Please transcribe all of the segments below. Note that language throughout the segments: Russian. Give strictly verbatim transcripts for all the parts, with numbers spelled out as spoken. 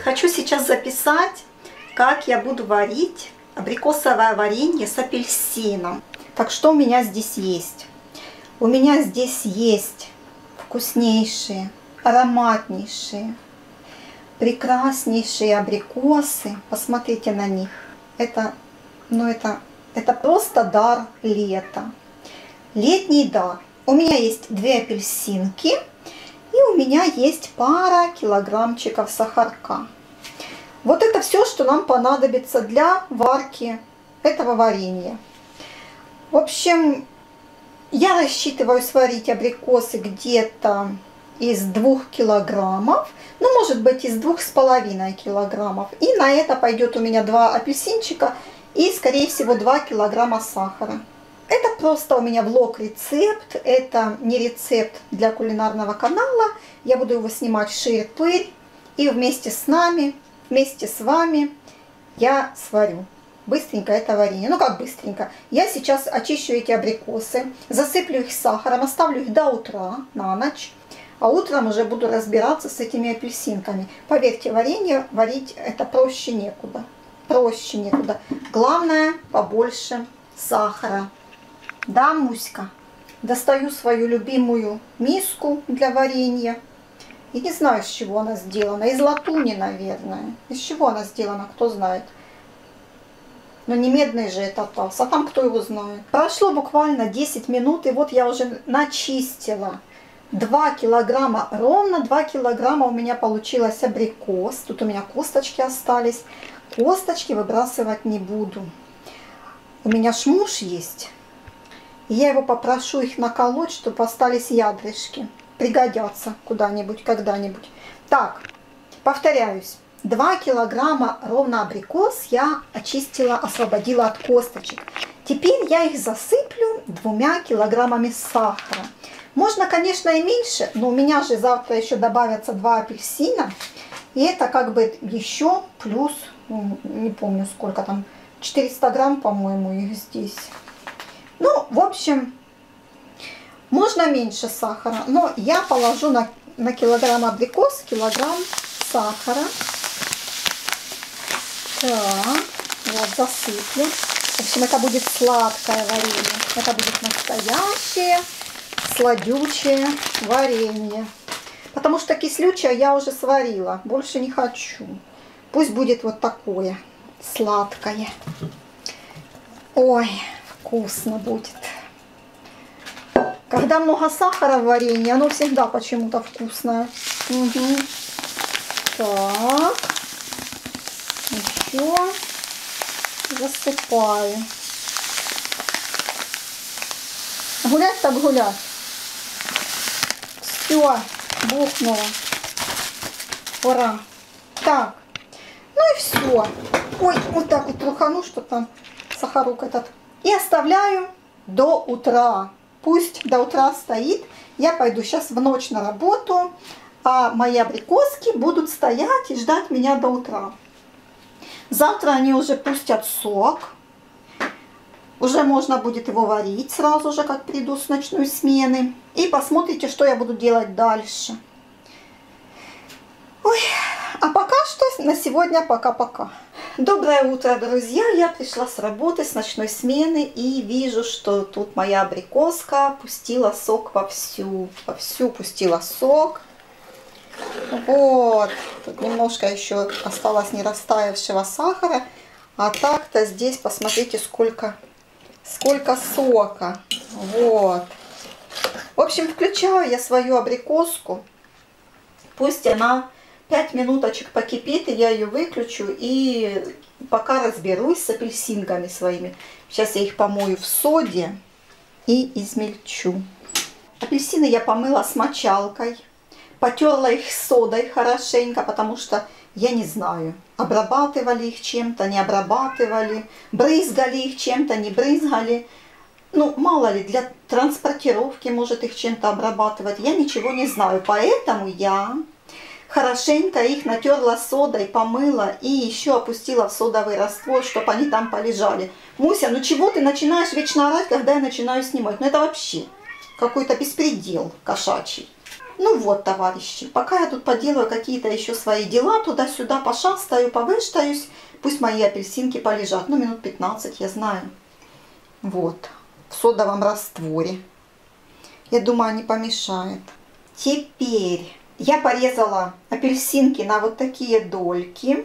Хочу сейчас записать, как я буду варить абрикосовое варенье с апельсином. Так, что у меня здесь есть? У меня здесь есть вкуснейшие, ароматнейшие, прекраснейшие абрикосы. Посмотрите на них. Это, ну это, это просто дар лета. Летний дар. У меня есть две апельсинки. И у меня есть пара килограммчиков сахарка. Вот это все, что нам понадобится для варки этого варенья. В общем, я рассчитываю сварить абрикосы где-то из двух килограммов. Ну, может быть, из двух с половиной килограммов. И на это пойдет у меня два апельсинчика и, скорее всего, два килограмма сахара. Это просто у меня влог-рецепт, это не рецепт для кулинарного канала. Я буду его снимать вширь-пырь, и вместе с нами, вместе с вами я сварю быстренько это варенье. Ну как быстренько? Я сейчас очищу эти абрикосы, засыплю их сахаром, оставлю их до утра, на ночь. А утром уже буду разбираться с этими апельсинками. Поверьте, варенье варить это проще некуда. Проще некуда. Главное, побольше сахара. Да, Муська? Достаю свою любимую миску для варенья. И не знаю, из чего она сделана. Из латуни, наверное. Из чего она сделана, кто знает. Но не медный же это таз. А там кто его знает. Прошло буквально десять минут. И вот я уже начистила два килограмма. Ровно два килограмма у меня получилось абрикос. Тут у меня косточки остались. Косточки выбрасывать не буду. У меня ж муж есть. Я его попрошу их наколоть, чтобы остались ядрышки. Пригодятся куда-нибудь, когда-нибудь. Так, повторяюсь. два килограмма ровно абрикос я очистила, освободила от косточек. Теперь я их засыплю двумя килограммами сахара. Можно, конечно, и меньше, но у меня же завтра еще добавятся два апельсина. И это как бы еще плюс, не помню сколько там, четыреста грамм, по-моему, их здесь. Ну, в общем, можно меньше сахара, но я положу на, на килограмм абрикос килограмм сахара. Так, вот засыплю. В общем, это будет сладкое варенье. Это будет настоящее сладючее варенье. Потому что кислючее я уже сварила. Больше не хочу. Пусть будет вот такое сладкое. Ой, вкусно будет. Когда много сахара в варенье, оно всегда почему-то вкусное. Угу. Так. Еще засыпаю. Гулять так гулять. Все, бухнуло. Ура. Так. Ну и все. Ой, вот так вот трухану, что там сахарук этот. И оставляю до утра. Пусть до утра стоит. Я пойду сейчас в ночь на работу. А мои абрикоски будут стоять и ждать меня до утра. Завтра они уже пустят сок. Уже можно будет его варить сразу же, как приду с ночной смены. И посмотрите, что я буду делать дальше. Ой, а пока что на сегодня пока-пока. Доброе утро, друзья! Я пришла с работы, с ночной смены и вижу, что тут моя абрикоска пустила сок вовсю. Вовсю пустила сок. Вот. Тут немножко еще осталось не растаявшего сахара. А так-то здесь, посмотрите, сколько, сколько сока. Вот. В общем, включаю я свою абрикоску. Пусть она пять минуточек покипит, и я ее выключу. И пока разберусь с апельсинками своими. Сейчас я их помою в соде и измельчу. Апельсины я помыла с мочалкой. Потерла их содой хорошенько, потому что я не знаю, обрабатывали их чем-то, не обрабатывали, брызгали их чем-то, не брызгали. Ну, мало ли, для транспортировки может их чем-то обрабатывать. Я ничего не знаю, поэтому я хорошенько их натерла содой, помыла и еще опустила в содовый раствор, чтобы они там полежали. Муся, ну чего ты начинаешь вечно орать, когда я начинаю снимать? Ну это вообще какой-то беспредел кошачий. Ну вот, товарищи, пока я тут поделаю какие-то еще свои дела, туда-сюда пошастаю, повыштаюсь, пусть мои апельсинки полежат. Ну, минут пятнадцать, я знаю. Вот, в содовом растворе. Я думаю, не помешает. Теперь я порезала апельсинки на вот такие дольки.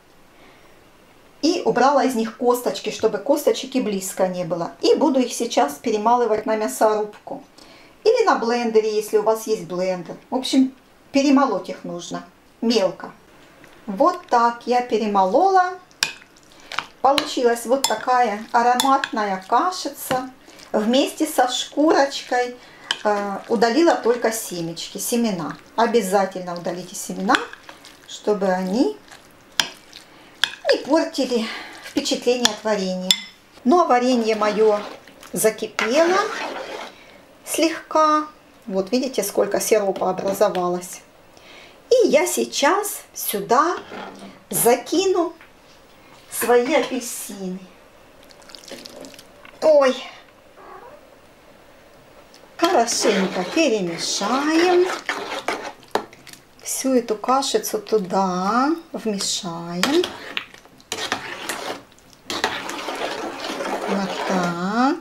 И убрала из них косточки, чтобы косточек и близко не было. И буду их сейчас перемалывать на мясорубку. Или на блендере, если у вас есть блендер. В общем, перемолоть их нужно мелко. Вот так я перемолола. Получилась вот такая ароматная кашица. Вместе со шкурочкой э, удалила только семечки, семена. Обязательно удалите семена, чтобы они не портили впечатление от варенья. Ну а варенье мое закипело слегка. Вот видите, сколько сиропа образовалось. И я сейчас сюда закину свои апельсины. Ой! Хорошенько перемешаем. Всю эту кашицу туда вмешаем. Вот так.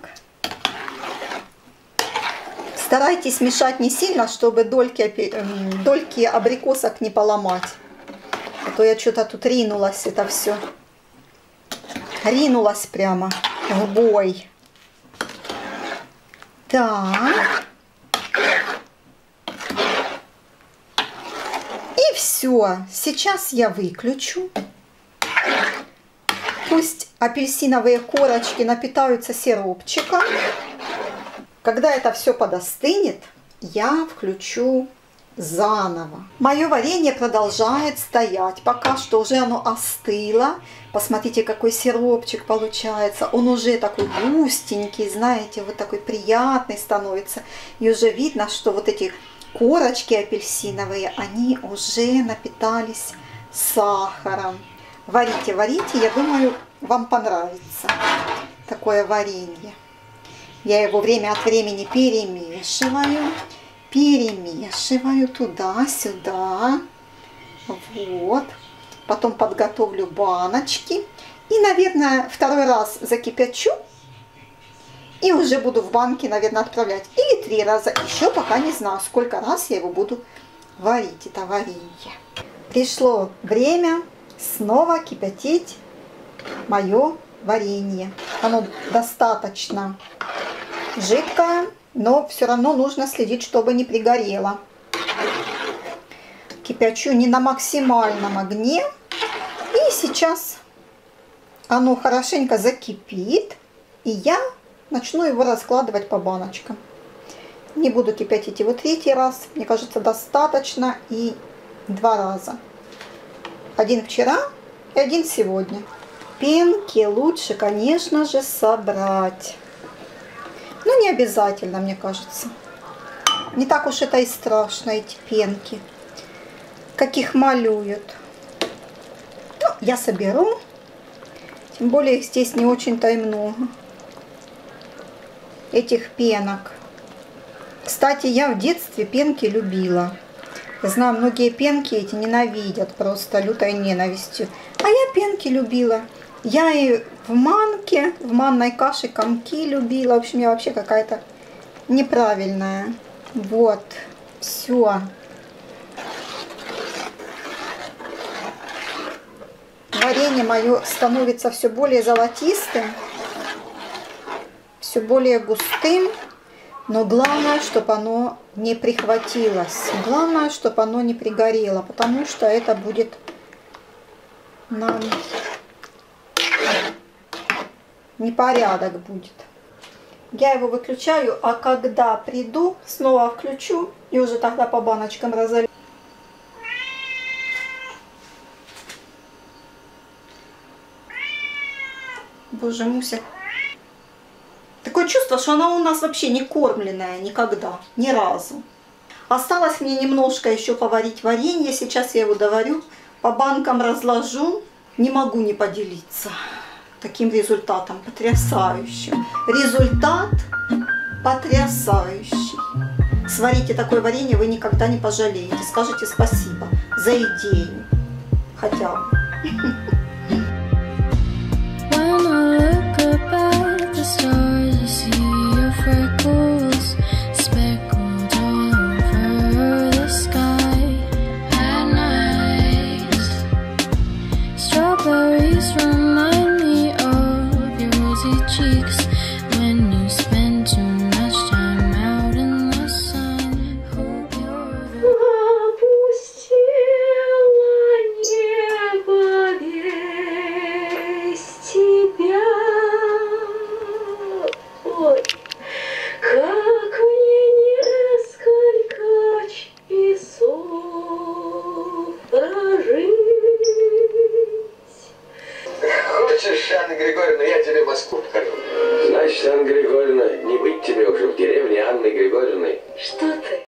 Старайтесь мешать не сильно, чтобы дольки, дольки абрикосок не поломать. А то я что-то тут ринулась, это все. Ринулась прямо в бой. Так. И все. Сейчас я выключу. Пусть апельсиновые корочки напитаются сиропчиком. Когда это все подостынет, я включу заново. Мое варенье продолжает стоять. Пока что уже оно остыло. Посмотрите, какой сиропчик получается. Он уже такой густенький, знаете, вот такой приятный становится. И уже видно, что вот эти корочки апельсиновые, они уже напитались сахаром. Варите, варите, я думаю, вам понравится такое варенье. Я его время от времени перемешиваю, перемешиваю туда-сюда. Вот. Потом подготовлю баночки. И, наверное, второй раз закипячу. И уже буду в банке, наверное, отправлять. Или три раза. Еще пока не знаю, сколько раз я его буду варить, это варенье. Пришло время снова кипятить мое варенье. Оно достаточно жидкое, но все равно нужно следить, чтобы не пригорело. Кипячу не на максимальном огне. И сейчас оно хорошенько закипит. И я начну его раскладывать по баночкам. Не буду кипятить его третий раз. Мне кажется, достаточно и два раза. Один вчера и один сегодня. Пенки лучше, конечно же, собрать. Но не обязательно, мне кажется. Не так уж это и страшно, эти пенки, как их малюют. Ну, я соберу. Тем более их здесь не очень-то и много. Этих пенок. Кстати, я в детстве пенки любила. Я знаю, многие пенки эти ненавидят просто лютой ненавистью. А я пенки любила. Я и в манке, в манной каше комки любила. В общем, я вообще какая-то неправильная. Вот. Все. Варенье мое становится все более золотистым. Все более густым. Но главное, чтобы оно не прихватилось. Главное, чтобы оно не пригорело. Потому что это будет нам... непорядок будет. Я его выключаю, а когда приду, снова включу и уже тогда по баночкам разолью. Боже, Муся. Такое чувство, что она у нас вообще не кормленная никогда, ни разу. Осталось мне немножко еще поварить варенье. Сейчас я его доварю, по банкам разложу. Не могу не поделиться таким результатом потрясающим. Результат потрясающий. сварите такое варенье, вы никогда не пожалеете. Скажите спасибо за идею. Хотя бы. Strawberries remind me of your rosy cheeks.